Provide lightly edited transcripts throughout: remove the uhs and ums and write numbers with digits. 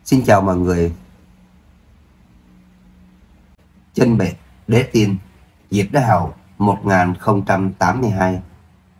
Xin chào mọi người. Chân bệt đế tiên, Diệp Đế Hầu 1082.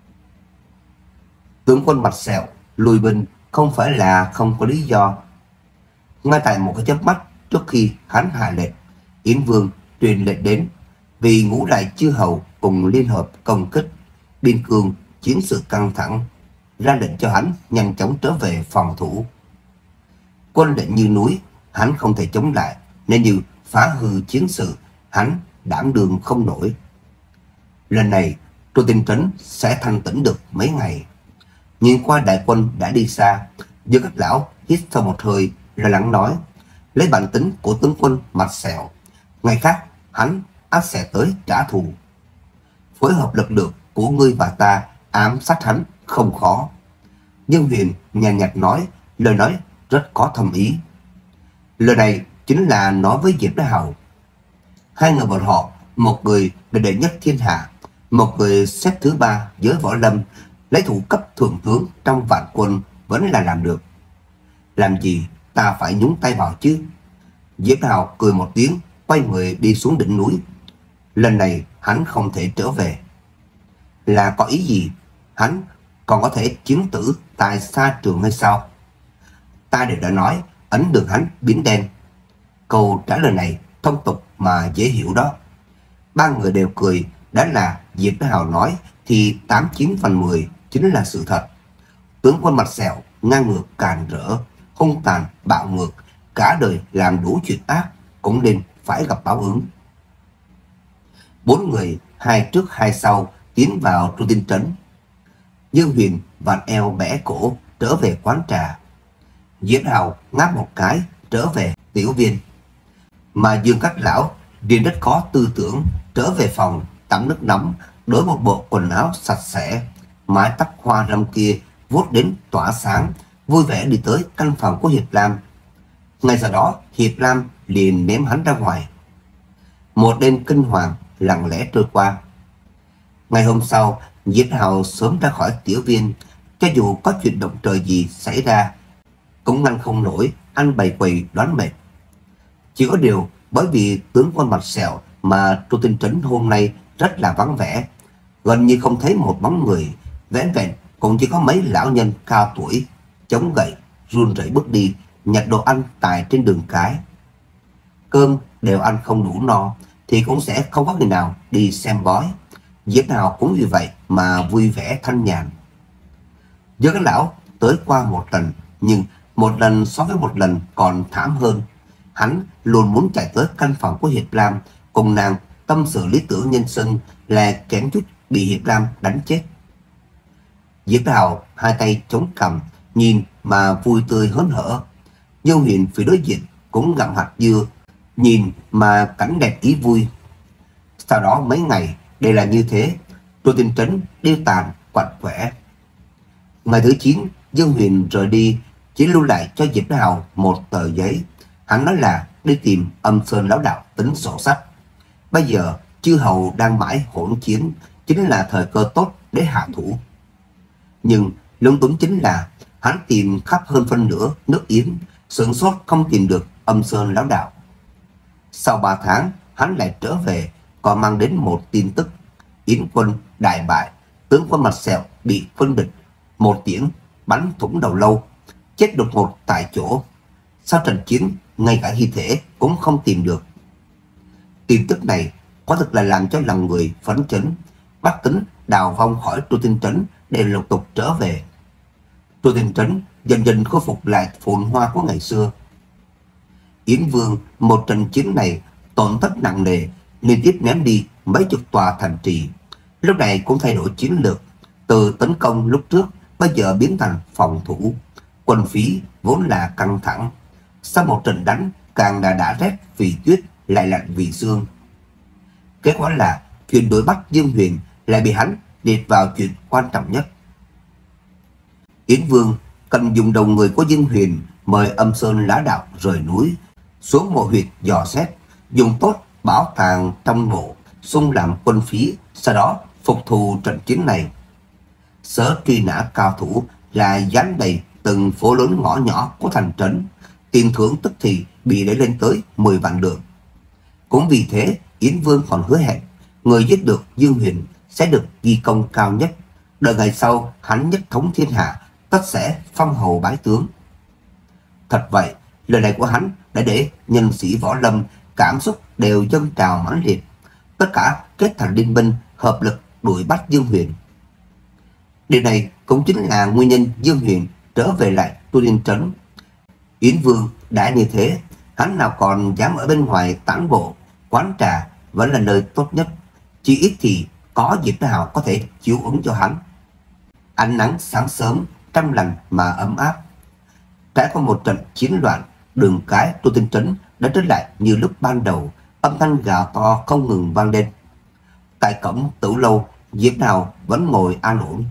Tướng quân mặt sẹo lùi binh không phải là không có lý do. Ngay tại một cái chớp mắt trước khi hắn hạ lệnh, Yến Vương truyền lệnh đến, vì ngũ đại chư hầu cùng liên hợp công kích biên cương, chiến sự căng thẳng, ra lệnh cho hắn nhanh chóng trở về phòng thủ. Quân lệnh như núi, hắn không thể chống lại, nên như phá hư chiến sự, hắn đảm đương không nổi. Lần này Tô Tinh Trấn sẽ thanh tĩnh được mấy ngày. Nhìn qua đại quân đã đi xa, Dương Các Lão hít sâu một hơi, lo lắng nói: lấy bản tính của tướng quân mặt sẹo, ngày khác hắn ắt sẽ tới trả thù. Phối hợp lực lượng của ngươi và ta ám sát hắn không khó. Dương Huyền nhàn nhạt nói, lời nói rất có thâm ý. Lời này chính là nói với Diệp Đế Hầu. Hai người bọn họ, một người là đệ nhất thiên hạ, một người xếp thứ ba giới võ lâm, lấy thủ cấp thượng tướng trong vạn quân vẫn là làm được. Làm gì ta phải nhúng tay vào chứ? Diệp Đế Hầu cười một tiếng, quay người đi xuống đỉnh núi. Lần này hắn không thể trở về. Là có ý gì? Hắn còn có thể chiến tử tại xa trường hay sao? Ta đều đã nói ấn đường hắn biến đen. Câu trả lời này thông tục mà dễ hiểu đó. Ba người đều cười, đã là Diệp Đế Hầu nói thì 89/10 chính là sự thật. Tướng quân mặt sẹo ngang ngược càn rỡ, hung tàn bạo ngược, cả đời làm đủ chuyện ác, cũng nên phải gặp báo ứng. Bốn người hai trước hai sau tiến vào Tô Tinh Trấn. Dương Huyền vặn eo bẻ cổ trở về quán trà. Diệp Đế Hầu ngáp một cái trở về tiểu viên. Mà Dương Các Lão điền rất có tư tưởng, trở về phòng tắm nước nóng, đổi một bộ quần áo sạch sẽ, mái tóc hoa râm kia vuốt đến tỏa sáng, vui vẻ đi tới căn phòng của Hiệp Lam. Ngay sau đó Hiệp Lam liền ném hắn ra ngoài. Một đêm kinh hoàng lặng lẽ trôi qua. Ngày hôm sau, Diệp Đế Hầu sớm ra khỏi tiểu viên, cho dù có chuyện động trời gì xảy ra cũng ngăn không nổi anh bày quầy đoán mệt. Chỉ có điều bởi vì tướng quân mặt sẹo mà Tô Tinh Trấn hôm nay rất là vắng vẻ, gần như không thấy một bóng người, vẻn vẹn cũng chỉ có mấy lão nhân cao tuổi chống gậy run rẩy bước đi nhặt đồ ăn tại trên đường cái. Cơm đều ăn không đủ no thì cũng sẽ không có người nào đi xem bói. Diệp nào cũng vì vậy mà vui vẻ thanh nhàn. Dương Các Lão tới qua một lần, nhưng một lần so với một lần còn thảm hơn. Hắn luôn muốn chạy tới căn phòng của Hiệp Lam cùng nàng tâm sự lý tưởng nhân sinh, là kém chút bị Hiệp Lam đánh chết. Diệp Hầu hai tay chống cằm, nhìn mà vui tươi hớn hở. Dương Huyền phía đối diện cũng gặm hạt dưa, nhìn mà cảnh đẹp ý vui. Sau đó mấy ngày đều là như thế. Tô Tinh Trấn điêu tàn quạnh quẻ. Ngày thứ 9, Dương Huyền rời đi, chỉ lưu lại cho Diệp Đế Hầu một tờ giấy. Hắn nói là đi tìm Âm Sơn lão đạo tính sổ sách. Bây giờ chư hầu đang mãi hỗn chiến, chính là thời cơ tốt để hạ thủ. Nhưng lung túng chính là hắn tìm khắp hơn phân nửa nước Yến, sửng sốt không tìm được Âm Sơn lão đạo. Sau 3 tháng hắn lại trở về, còn mang đến một tin tức: Yến quân đại bại, tướng quân mặt sẹo bị quân địch một tiễn bắn thủng đầu lâu, chết đột ngột tại chỗ. Sau trận chiến, ngay cả thi thể cũng không tìm được. Tin tức này có thực là làm cho lòng người phấn chấn. Bách tính đào vong khỏi Tô Tinh Trấn để lục tục trở về. Tô Tinh Trấn dần dần khôi phục lại phồn hoa của ngày xưa. Yến Vương một trận chiến này tổn thất nặng nề, liên tiếp ném đi mấy chục tòa thành trì. Lúc này cũng thay đổi chiến lược, từ tấn công lúc trước bây giờ biến thành phòng thủ. Quân phí vốn là căng thẳng, sau một trận đánh càng đã rét vì tuyết lại lạnh vì sương. Kết quả là chuyện đuổi bắt Dương Huyền lại bị hắn liệt vào chuyện quan trọng nhất. Yến Vương cần dùng đầu người của Dương Huyền mời Âm Sơn lão đạo rời núi, xuống mộ huyệt dò xét, dùng tốt bảo tàng trong mộ xung làm quân phí, sau đó phục thù trận chiến này. Sở truy nã cao thủ là dán đầy từng phố lớn ngõ nhỏ của thành trấn, tiền thưởng tức thì bị đẩy lên tới 10 vạn lượng. Cũng vì thế, Yến Vương còn hứa hẹn người giết được Dương Huyền sẽ được ghi công cao nhất. Đợi ngày sau hắn nhất thống thiên hạ, tất sẽ phong hầu bái tướng. Thật vậy, lời này của hắn đã để nhân sĩ võ lâm cảm xúc đều dâng trào mãnh liệt. Tất cả kết thành liên minh, hợp lực đuổi bắt Dương Huyền. Điều này cũng chính là nguyên nhân Dương Huyền trở về lại Tu Tiên Trấn. Yến Vương đã như thế, hắn nào còn dám ở bên ngoài tản bộ. Quán trà vẫn là nơi tốt nhất, chỉ ít thì có Diệp Hào có thể chiếu ứng cho hắn. Ánh nắng sáng sớm trong lành mà ấm áp. Trải qua một trận chiến loạn, đường cái Tu Tiên Trấn đã trở lại như lúc ban đầu. Âm thanh gào to không ngừng vang lên. Tại cổng Tử Lâu, Diệp Hào vẫn ngồi an ổn.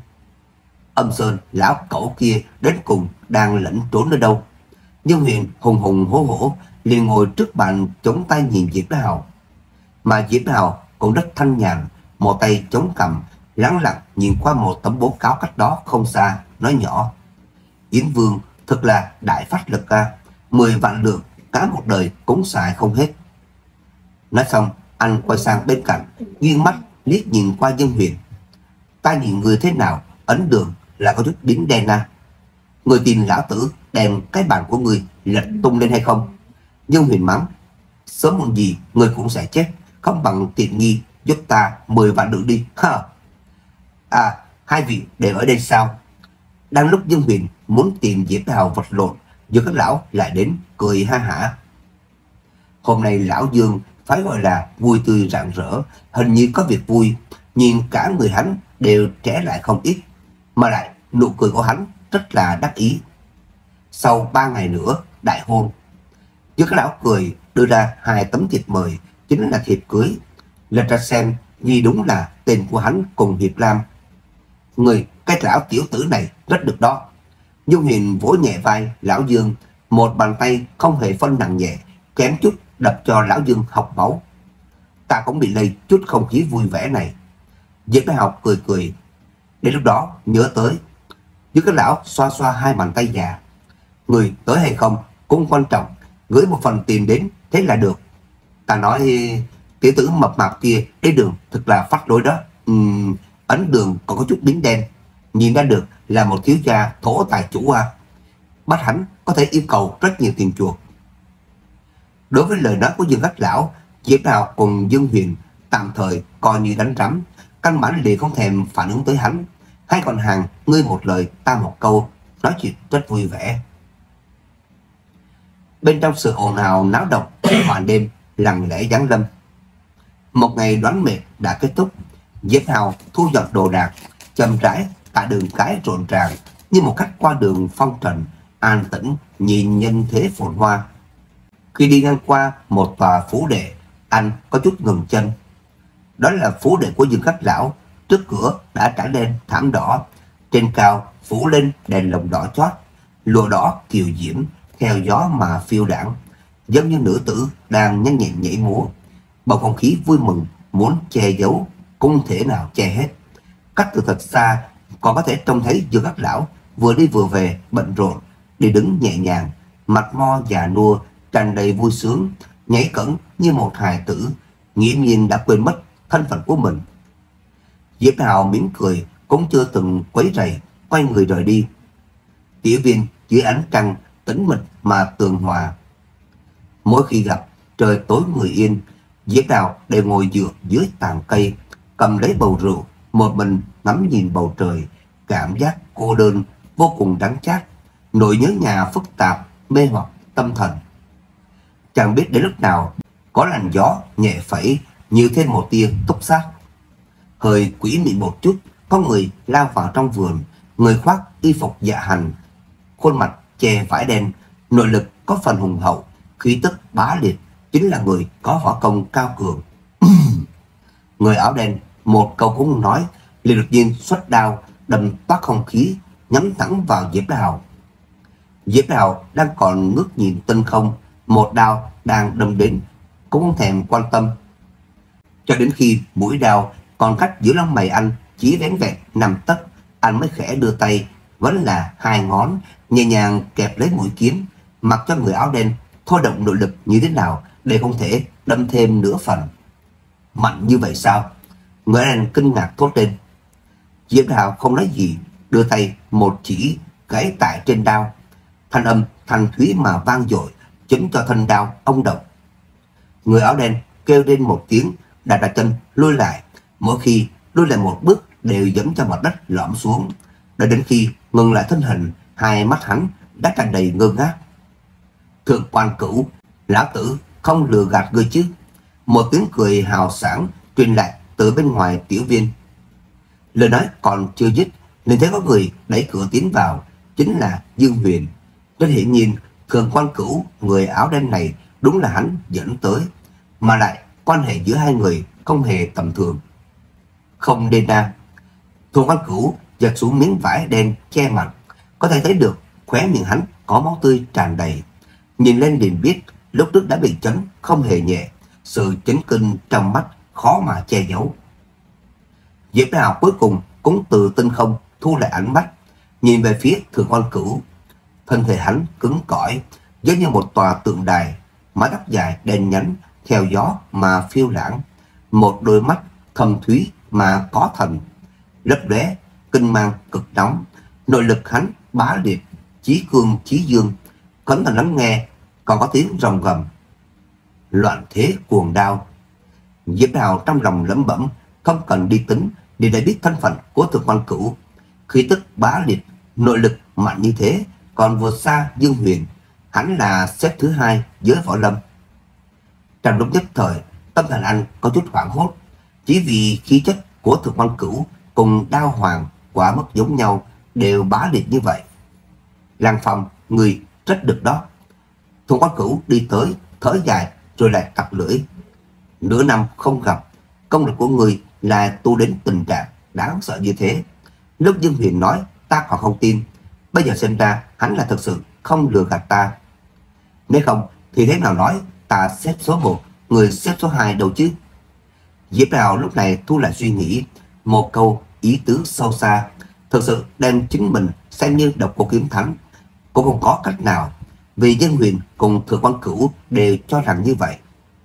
Âm Sơn lão cẩu kia đến cùng đang lẫn trốn ở đâu? Dương Huyền hùng hùng hổ hổ liền ngồi trước bàn chống tay nhìn Diệp Hào. Mà Diệp Hào cũng rất thanh nhàn, một tay chống cằm, lắng lặng nhìn qua một tấm báo cáo cách đó không xa, nói nhỏ: Yến Vương thật là đại phát lực a, 10 vạn lượng cả một đời cũng xài không hết. Nói xong, anh quay sang bên cạnh, nghiêng mắt liếc nhìn qua Dương Huyền. Ta nhìn người thế nào, ấn đường là có chút đính đen à. Người tin lão tử đem cái bàn của người lật tung lên hay không? Dương Huyền mắng: sớm muộn gì người cũng sẽ chết, không bằng tiện nghi giúp ta 10 vạn lượng đi. Ha. À, hai vị đều ở đây sao? Đang lúc Dương Huyền muốn tìm Diệp Hào vật lộn, giữa các lão lại đến cười ha hả. Hôm nay lão Dương phải gọi là vui tươi rạng rỡ, hình như có việc vui. Nhìn cả người hắn đều trẻ lại không ít, mà lại nụ cười của hắn rất là đắc ý. Sau 3 ngày nữa đại hôn. Giữa các lão cười đưa ra 2 tấm thiệp mời, chính là thiệp cưới. Lật ra xem, ghi đúng là tên của hắn cùng Hiệp Lam. Người cái lão tiểu tử này rất được đó. Dương Huyền vỗ nhẹ vai lão Dương, một bàn tay không hề phân nặng nhẹ, kém chút đập cho lão Dương học máu. Ta cũng bị lây chút không khí vui vẻ này. Diệp Đại Học cười cười. Đến lúc đó nhớ tới. Giữa các lão xoa xoa 2 bàn tay già. Người tới hay không cũng quan trọng, gửi một phần tiền đến thế là được. Ta nói tiểu tử mập mạp kia đi đường thật là phát lối đó. Ấn đường còn có chút đính đen, nhìn ra được là một thiếu gia thổ tài chủ à. Bắt hắn có thể yêu cầu rất nhiều tiền chuộc. Đối với lời nói của Dương Khách Lão, Diệp Hào cùng Dương Huyền tạm thời coi như đánh rắm, căn bản liền không thèm phản ứng tới hắn. Hai con hàng ngươi một lời ta một câu, nói chuyện rất vui vẻ. Bên trong sự ồn ào náo động, màn đêm lặng lẽ giáng lâm. Một ngày đoán mệt đã kết thúc. Diệp Hào thu dọn đồ đạc, chậm rãi tại đường cái rộn ràng như một khách qua đường phong trần, an tĩnh nhìn nhân thế phồn hoa. Khi đi ngang qua một tòa phủ đệ, anh có chút ngừng chân. Đó là phủ đệ của Dương Khách Lão. Trước cửa đã trải lên thảm đỏ, trên cao phủ lên đèn lồng đỏ chót, lụa đỏ kiều diễm theo gió mà phiêu đãng, giống như nữ tử đang nhanh nhẹn nhảy múa. Bầu không khí vui mừng muốn che giấu không thể nào che hết. Cách từ thật xa còn có thể trông thấy Dương Khách Lão vừa đi vừa về bận rộn, đi đứng nhẹ nhàng, mặt mo già nua tràn đầy vui sướng, nhảy cẫng như một hài tử, nghiễm nhiên đã quên mất thân phận của mình. Diệp Hào mỉm cười cũng chưa từng quấy rầy, quay người rời đi. Tiểu viên dưới ánh trăng tĩnh mịch mà tường hòa. Mỗi khi gặp trời tối người yên, Diệp Hào đều ngồi dựa dưới tàn cây, cầm lấy bầu rượu, một mình ngắm nhìn bầu trời, cảm giác cô đơn vô cùng đắng chát, nỗi nhớ nhà phức tạp mê hoặc tâm thần. Chẳng biết đến lúc nào có làn gió nhẹ phẩy như thêm một tia túc sát. Hơi quỷ mị một chút, có người lao vào trong vườn, người khoác y phục dạ hành, khuôn mặt che vải đen, nội lực có phần hùng hậu, khí tức bá liệt, chính là người có võ công cao cường. Người áo đen một câu cũng không nói, liền đột nhiên xuất đao đâm toát không khí, nhắm thẳng vào Diệp Hào. Diệp Hào đang còn ngước nhìn tinh không, một đao đang đâm đến cũng không thèm quan tâm, cho đến khi mũi đao còn cách giữa lông mày anh chỉ vén vẹn 5 tấc, anh mới khẽ đưa tay, vẫn là 2 ngón nhẹ nhàng kẹp lấy mũi kiếm, mặc cho người áo đen thôi động nội lực như thế nào để không thể đâm thêm nửa phần. Mạnh như vậy sao? Người áo đen kinh ngạc thốt lên. Diệp Hào không nói gì, đưa tay một chỉ gãy tại trên đao. Thanh âm thanh thúy mà vang dội, chính cho thanh đao ông động. Người áo đen kêu lên một tiếng, đặt chân lùi lại. Mỗi khi lùi lại một bước đều giẫm cho mặt đất lõm xuống. Đợi đến khi ngừng lại thân hình, hai mắt hắn đã tràn đầy ngơ ngác. Thượng quan Cửu, lão tử không lừa gạt ngươi chứ? Một tiếng cười hào sảng truyền lại từ bên ngoài tiểu viên. Lời nói còn chưa dứt, liền thấy có người đẩy cửa tiến vào, chính là Dương Huyền. Rất hiển nhiên, Thượng quan Cửu, người áo đen này đúng là hắn dẫn tới, mà lại quan hệ giữa hai người không hề tầm thường. Không nên à? Thượng quan Cửu giật xuống miếng vải đen che mặt, có thể thấy được khóe miệng hắn có máu tươi tràn đầy. Nhìn lên liền biết lúc trước đã bị chấn không hề nhẹ, sự chấn kinh trong mắt khó mà che giấu. Diệp Hào cuối cùng cũng từ tinh không thu lại ánh mắt, nhìn về phía Thượng quan Cửu. Thân thể hắn cứng cỏi, giống như một tòa tượng đài, mái tóc dài đen nhánh theo gió mà phiêu lãng, một đôi mắt thâm thúy mà có thần, lấp lóe kinh mang cực nóng. Nội lực hắn bá liệt, chí cương chí dương, cẩn thận lắng nghe còn có tiếng rồng gầm. Loạn thế cuồng đao. Diệp Hào trong lòng lẩm bẩm, không cần đi tính để đã biết thân phận của Thượng quan Cửu. Khí tức bá liệt, nội lực mạnh như thế, còn vượt xa Dương Huyền. Hắn là xếp thứ hai giới võ lâm. Trong lúc nhất thời, tâm thần anh có chút hoảng hốt, chỉ vì khí chất của Thượng quan Cửu cùng Đao Hoàng quả mất giống nhau, đều bá liệt như vậy. Lăng Phong, người rất được đó. Thượng quan Cửu đi tới, thở dài rồi lại tặc lưỡi. Nửa năm không gặp, công lực của người là tu đến tình trạng đáng sợ như thế. Lúc Dương Huyền nói ta còn không tin, bây giờ xem ra hắn là thật sự không lừa gạt ta. Nếu không thì thế nào nói ta xếp số 1, người xếp số 2 đâu chứ? Diệp Hào lúc này thu lại suy nghĩ, một câu ý tứ sâu xa, thật sự đem chính mình xem như độc cô kiếm thánh. Cũng không có cách nào, vì Dương Huyền cùng Thượng quan Cửu đều cho rằng như vậy.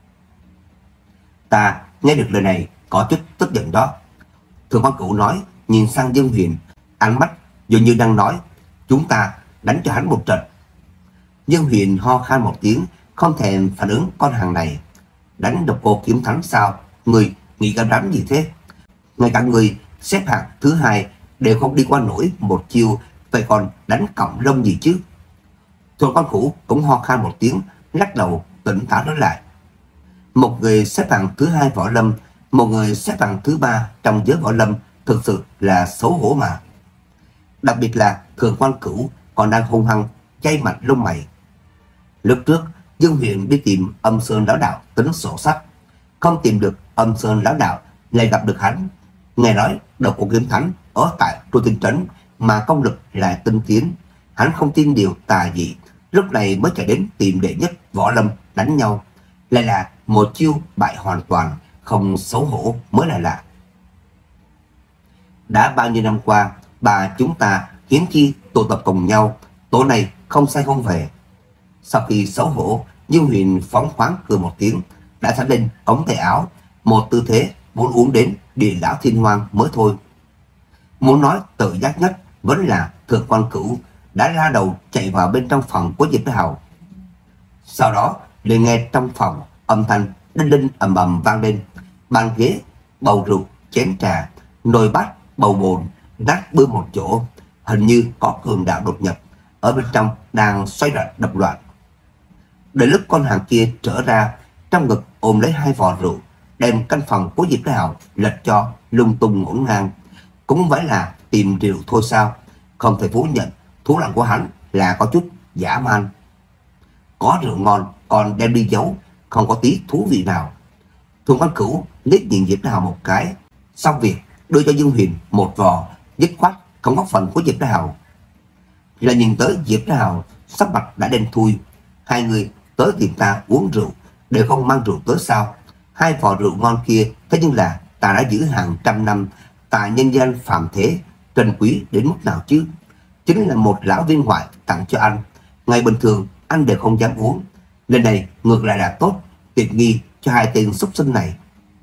Ta nghe được lời này có chút tức giận đó. Thượng quan Cửu nói, nhìn sang Dương Huyền, ánh mắt dường như đang nói, chúng ta đánh cho hắn một trận. Dương Huyền ho khan một tiếng, không thèm phản ứng con hàng này. Đánh độc cô kiếm thánh sao? Người nghĩ cái rắm gì thế? Ngay cả người xếp hạng thứ hai đều không đi qua nổi một chiêu, vậy còn đánh cọng lông gì chứ? Thượng quan Cửu cũng ho khan một tiếng, lắc đầu tỉnh táo nói lại. Một người xếp hạng thứ hai võ lâm, một người xếp hạng thứ ba trong giới võ lâm, thực sự là xấu hổ mà. Đặc biệt là Thượng quan Cửu còn đang hung hăng chay mặt lông mày. Lúc trước Dương Huyền đi tìm Âm Sơn lão đạo tính sổ sách, không tìm được Âm Sơn lão đạo, lại gặp được hắn. Nghe nói độc cô kiếm thánh ở tại Tru Tinh Trấn mà công lực lại tinh tiến, hắn không tin điều tà dị, lúc này mới chạy đến tìm đệ nhất võ lâm đánh nhau, lại là một chiêu bại hoàn toàn, không xấu hổ mới là lạ. Đã bao nhiêu năm qua, bà chúng ta hiếm khi tụ tập cùng nhau, tối nay không say không về. Sau khi xấu hổ, Dương Huyền phóng khoáng cười một tiếng, đã thắt lên ống tay áo, một tư thế muốn uống đến địa lão thiên hoang mới thôi. Muốn nói tự giác nhất vẫn là Thượng quan Cửu đã la đầu chạy vào bên trong phòng của Diệp Hào. Sau đó liền nghe trong phòng âm thanh đinh đinh ầm ầm vang lên, bàn ghế, bầu rượu, chén trà, nồi bát, bầu bồn nát bươm một chỗ, hình như có cường đạo đột nhập ở bên trong đang xoay loạn đập loạn. Đến lúc con hàng kia trở ra, trong ngực ôm lấy hai vò rượu, đem căn phòng của Diệp Hào lật cho lung tung ngổn ngang. Cũng phải là tìm rượu thôi sao? Không thể phủ nhận thủ đoạn của hắn là có chút dã man. Có rượu ngon còn đem đi giấu, không có tí thú vị nào. Thượng quan Cửu liếc nhìn Diệp Hào một cái, xong việc đưa cho Dương Huyền một vò, dứt khoát không có phần của Diệp Hào. Là nhìn tới Diệp Hào sắc mặt đã đen thui. Hai người tới tìm ta uống rượu đều không mang rượu tới sao? Hai vò rượu ngon kia thế nhưng là ta đã giữ hàng trăm năm, ta nhân danh phàm thế, trân quý đến mức nào chứ? Chính là một lão viên ngoại tặng cho anh, ngày bình thường anh đều không dám uống. Lần này ngược lại là tốt, tiện nghi cho hai tên súc sinh này.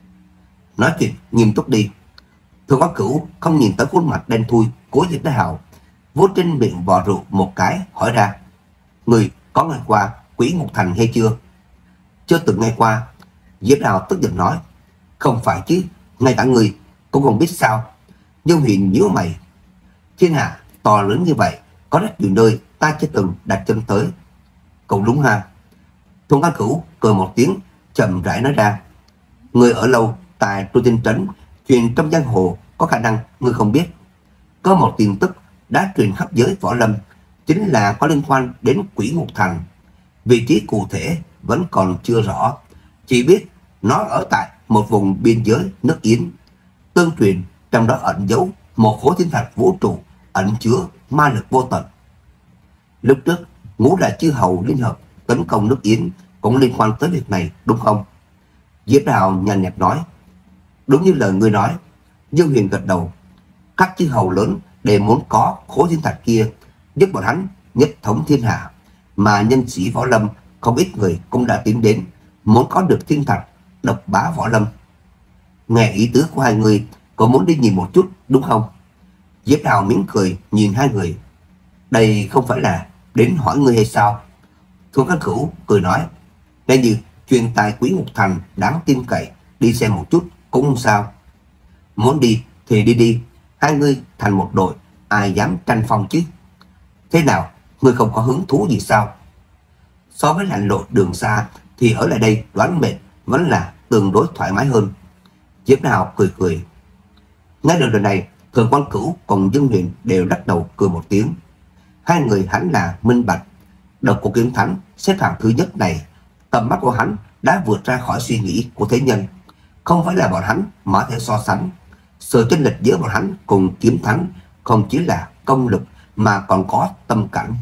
Nói chuyện nghiêm túc đi. Thường Quán Cửu không nhìn tới khuôn mặt đen thui của Diệp Đại Hào, vuốt trên miệng vò rượu một cái, hỏi ra: Người có nghe qua Quỷ Ngục Thành hay chưa? Chưa từng nghe qua. Diệp Đại Hào tức giận nói: Không phải chứ, ngay cả người cũng không biết sao? Dương Huyền nhíu mày: Thiên hạ to lớn như vậy, có rất nhiều nơi ta chưa từng đặt chân tới. Cũng đúng ha. Thường Quán Cửu cười một tiếng, chậm rãi nói ra: Người ở lâu tại Tru Tinh Trấn, chuyện trong giang hồ có khả năng ngươi không biết. Có một tin tức đã truyền khắp giới võ lâm, chính là có liên quan đến Quỷ Ngục Thành. Vị trí cụ thể vẫn còn chưa rõ, chỉ biết nó ở tại một vùng biên giới nước Yến. Tương truyền trong đó ẩn giấu một khối thiên thạch vũ trụ ẩn chứa ma lực vô tận. Lúc trước Ngũ Đại Chư Hầu liên hợp tấn công nước Yến cũng liên quan tới việc này, đúng không? Diệp Đào nhàn nhạt nói: Đúng như lời ngươi nói. Dương Huyền gật đầu. Các chư hầu lớn đều muốn có khối thiên thạch kia, giúp bọn hắn nhất thống thiên hạ, mà nhân sĩ võ lâm không ít người cũng đã tiến đến, muốn có được thiên thạch độc bá võ lâm. Nghe ý tứ của hai người, có muốn đi nhìn một chút đúng không? Diệp Đào mỉm cười nhìn hai người. Đây không phải là đến hỏi ngươi hay sao? Thường Khắc Cửu cười nói: Nếu như truyền tài Quỷ Ngục Thành đáng tin cậy, đi xem một chút cũng không sao. Muốn đi thì đi đi, hai ngươi thành một đội, ai dám tranh phong chứ? Thế nào, ngươi không có hứng thú gì sao? So với lặn lội đường xa thì ở lại đây đoán mệnh vẫn là tương đối thoải mái hơn. Diệp Đào cười cười. Ngay lần này, Thường Quán Cửu cùng Dương Huyền đều lắc đầu cười một tiếng. Hai người hẳn là minh bạch, Độc Cô Kiếm Thánh xếp hạng thứ nhất này, tầm mắt của hắn đã vượt ra khỏi suy nghĩ của thế nhân. Không phải là bọn hắn mà thể so sánh. Sự chênh lệch giữa bọn hắn cùng Kiếm Thánh không chỉ là công lực mà còn có tâm cảnh.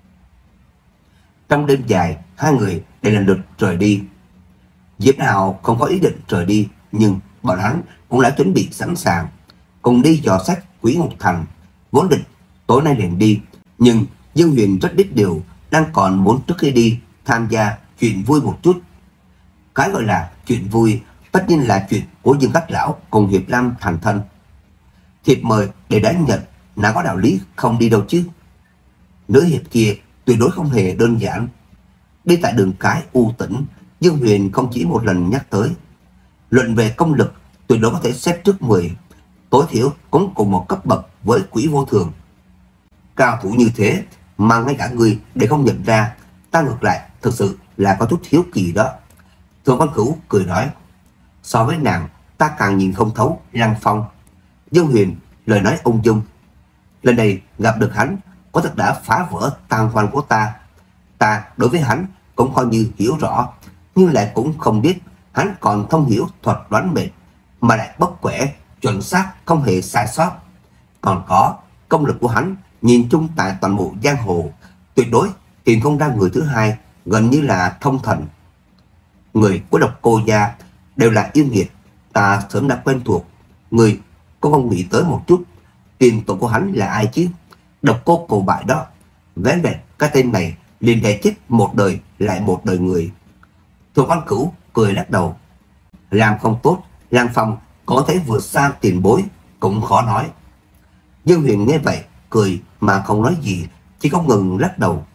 Trong đêm dài, hai người đều lần lượt rời đi. Diệp Hào không có ý định rời đi, nhưng bọn hắn cũng đã chuẩn bị sẵn sàng, cùng đi dò xét Quỷ Ngục Thành. Vốn định tối nay liền đi, nhưng Dương Huyền rất biết điều, đang còn muốn trước khi đi tham gia chuyện vui một chút. Cái gọi là chuyện vui tất nhiên là chuyện của Dương Các Lão cùng Hiệp Lam thành thân. Thiệp mời để đánh nhận, nào có đạo lý không đi đâu chứ. Nữ hiệp kia tuyệt đối không hề đơn giản. Đi tại đường cái u tĩnh, Dương Huyền không chỉ một lần nhắc tới. Luận về công lực tuyệt đối có thể xếp trước 10, tối thiểu cũng cùng một cấp bậc với Quỷ Vô Thường. Cao thủ như thế mà ngay cả người để không nhận ra, ta ngược lại thực sự là có chút hiếu kỳ đó. Thường Quán Cửu cười nói: So với nàng, ta càng nhìn không thấu Lăng Phong. Dương Huyền lời nói ung dung: Lần này gặp được hắn, có thật đã phá vỡ tam quan của ta. Ta đối với hắn cũng coi như hiểu rõ, nhưng lại cũng không biết hắn còn thông hiểu thuật đoán mệnh, mà lại bất quẻ, chuẩn xác, không hề sai sót. Còn có công lực của hắn, nhìn chung tại toàn bộ giang hồ, tuyệt đối tìm không ra người thứ hai, gần như là thông thần. Người của Độc Cô gia đều là yêu nghiệt, ta sớm đã quen thuộc. Người có không nghĩ tới một chút, tiền tổ của hắn là ai chứ? Độc Cô Cầu Bại đó. Vén vẹn cái tên này liền đè chết một đời lại một đời người. Thường Quán Cửu cười lắc đầu: Làm không tốt, Lăng Phong có thể vượt xa tiền bối cũng khó nói. Dương Huyền nghe vậy cười mà không nói gì, chỉ không ngừng lắc đầu.